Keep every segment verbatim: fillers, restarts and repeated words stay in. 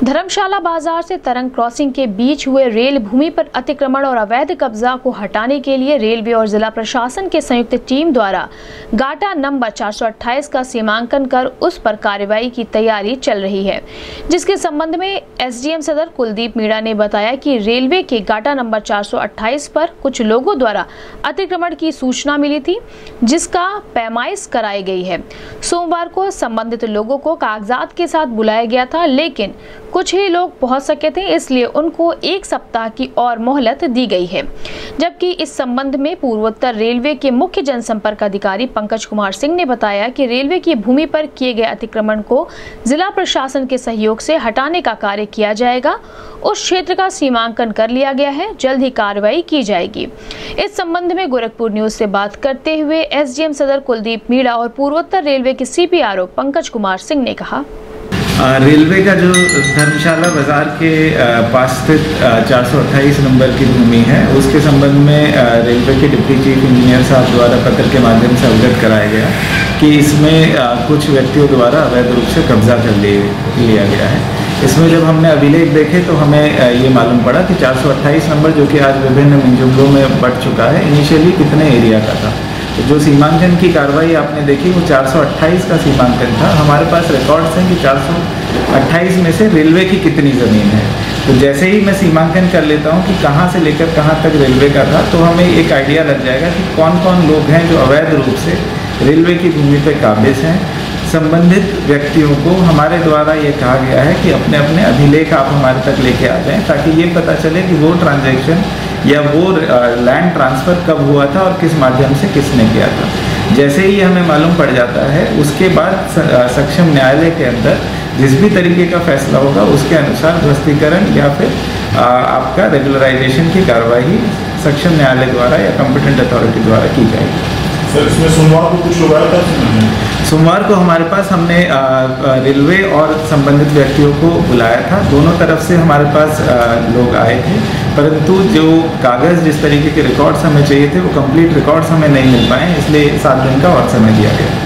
धर्मशाला बाजार से तरंग क्रॉसिंग के बीच हुए रेल भूमि पर अतिक्रमण और अवैध कब्जा को हटाने के लिए रेलवे और जिला प्रशासन के संयुक्त टीम द्वारा गाटा नंबर चार सौ अट्ठाईस का सीमांकन कर उस पर कार्रवाई की तैयारी चल रही है, जिसके संबंध में एसडीएम सदर कुलदीप मीणा ने बताया कि रेलवे के गाटा नंबर चार सौ अट्ठाईस पर कुछ लोगों द्वारा अतिक्रमण की सूचना मिली थी, जिसका पैमाइश कराई गई है। सोमवार को संबंधित लोगों को कागजात के साथ बुलाया गया था, लेकिन कुछ ही लोग पहुंच सके थे, इसलिए उनको एक सप्ताह की और मोहलत दी गई है। जबकि इस संबंध में पूर्वोत्तर रेलवे के मुख्य जनसंपर्क अधिकारी पंकज कुमार सिंह ने बताया कि रेलवे की भूमि पर किए गए अतिक्रमण को जिला प्रशासन के सहयोग से हटाने का कार्य किया जाएगा। उस क्षेत्र का सीमांकन कर लिया गया है, जल्द ही कार्रवाई की जाएगी। इस संबंध में गोरखपुर न्यूज से बात करते हुए एसडीएम सदर कुलदीप मीणा और पूर्वोत्तर रेलवे के सीपीआरओ पंकज कुमार सिंह ने कहा, रेलवे का जो धर्मशाला बाजार के पास स्थित चार सौ अट्ठाईस नंबर की भूमि है, उसके संबंध में रेलवे के डिप्टी चीफ इंजीनियर साहब द्वारा पत्र के माध्यम से अवगत कराया गया कि इसमें कुछ व्यक्तियों द्वारा अवैध रूप से कब्जा कर लिया गया है। इसमें जब हमने अभिलेख देखे तो हमें ये मालूम पड़ा कि चार सौ अट्ठाईस नंबर, जो कि आज विभिन्न मिंजुंगों में बढ़ चुका है, इनिशियली कितने एरिया का था। तो जो सीमांकन की कार्रवाई आपने देखी वो चार सौ अट्ठाईस का सीमांकन था। हमारे पास रिकॉर्ड्स हैं कि चार सौ अट्ठाईस में से रेलवे की कितनी ज़मीन है। तो जैसे ही मैं सीमांकन कर लेता हूँ कि कहाँ से लेकर कहाँ तक रेलवे का था, तो हमें एक आइडिया लग जाएगा कि कौन कौन लोग हैं जो अवैध रूप से रेलवे की भूमि पर काबिज हैं। संबंधित व्यक्तियों को हमारे द्वारा ये कहा गया है कि अपने अपने अभिलेख आप हमारे तक लेके आ जाएं, ताकि ये पता चले कि वो ट्रांजैक्शन या वो लैंड ट्रांसफ़र कब हुआ था और किस माध्यम से किसने किया था। जैसे ही हमें मालूम पड़ जाता है, उसके बाद सक्षम न्यायालय के अंदर जिस भी तरीके का फैसला होगा उसके अनुसार ध्वस्तीकरण या फिर आपका रेगुलराइजेशन की कार्रवाई सक्षम न्यायालय द्वारा या कॉम्पिटेंट अथॉरिटी द्वारा की जाएगी। सर, इसमें सोमवार को कुछ लोग आए थे? सोमवार को हमारे पास हमने रेलवे और संबंधित व्यक्तियों को बुलाया था। दोनों तरफ से हमारे पास आ, लोग आए थे, परंतु जो कागज़ जिस तरीके के रिकॉर्ड्स हमें चाहिए थे वो कंप्लीट रिकॉर्ड्स हमें नहीं मिल पाए, इसलिए सात दिन का और समय दिया गया।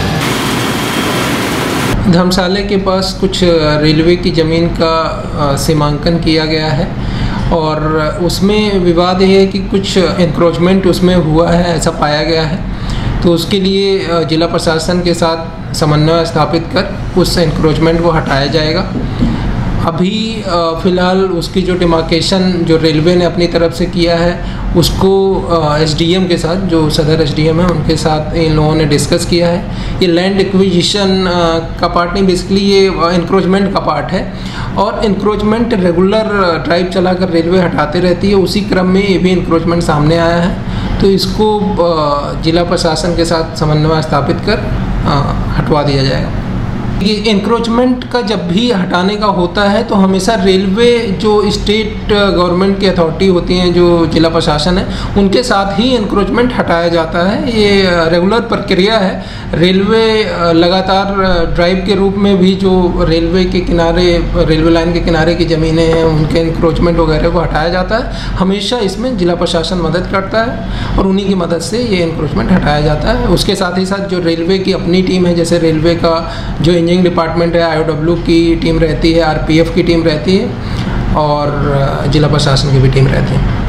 धर्मशाला के पास कुछ रेलवे की ज़मीन का सीमांकन किया गया है और उसमें विवाद ये है कि कुछ इंक्रोचमेंट उसमें हुआ है, ऐसा पाया गया है। तो उसके लिए जिला प्रशासन के साथ समन्वय स्थापित कर उस इंक्रोचमेंट को हटाया जाएगा। अभी फ़िलहाल उसकी जो डिमार्केशन जो रेलवे ने अपनी तरफ से किया है उसको एसडीएम के साथ, जो सदर एसडीएम है उनके साथ इन लोगों ने डिस्कस किया है। ये लैंड एक्विजिशन का पार्ट नहीं, बेसिकली ये इंक्रोचमेंट का पार्ट है और इंक्रोचमेंट रेगुलर ड्राइव चलाकर रेलवे हटाते रहती है। उसी क्रम में ये भी इंक्रोचमेंट सामने आया है, तो इसको जिला प्रशासन के साथ समन्वय स्थापित कर हटवा दिया जाएगा। ये इंक्रोचमेंट का जब भी हटाने का होता है तो हमेशा रेलवे जो स्टेट गवर्नमेंट की अथॉरिटी होती हैं, जो जिला प्रशासन है, उनके साथ ही इंक्रोचमेंट हटाया जाता है। ये रेगुलर प्रक्रिया है। रेलवे लगातार ड्राइव के रूप में भी जो रेलवे के किनारे, रेलवे लाइन के किनारे की ज़मीनें हैं उनके इंक्रोचमेंट वगैरह को हटाया जाता है। हमेशा इसमें जिला प्रशासन मदद करता है और उन्हीं की मदद से ये इंक्रोचमेंट हटाया जाता है। उसके साथ ही साथ जो रेलवे की अपनी टीम है, जैसे रेलवे का जो इंजीनियरिंग डिपार्टमेंट है, आईओडब्ल्यू की टीम रहती है, आरपीएफ की टीम रहती है और जिला प्रशासन की भी टीम रहती है।